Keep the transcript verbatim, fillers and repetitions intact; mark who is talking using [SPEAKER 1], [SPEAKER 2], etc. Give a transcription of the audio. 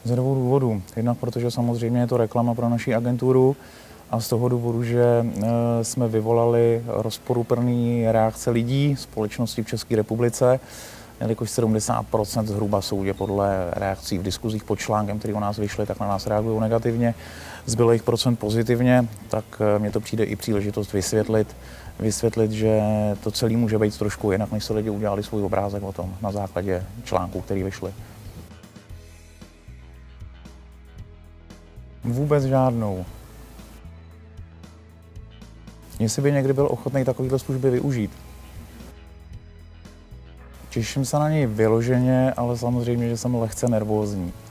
[SPEAKER 1] Ze dvou důvodů. Jednak protože samozřejmě je to reklama pro naši agenturu a z toho důvodu, že jsme vyvolali rozporuplné reakce lidí, společnosti v České republice, jelikož sedmdesát procent zhruba soudě podle reakcí v diskuzích pod článkem, který o nás vyšly, tak na nás reagují negativně. Zbylých procent pozitivně, tak mně to přijde i příležitost vysvětlit, vysvětlit, že to celé může být trošku jinak, než se lidi udělali svůj obrázek o tom na základě článků, který vyšly. Vůbec žádnou. Jestli by někdy byl ochotný takovýhle služby využít. Těším se na něj vyloženě, ale samozřejmě, že jsem lehce nervózní.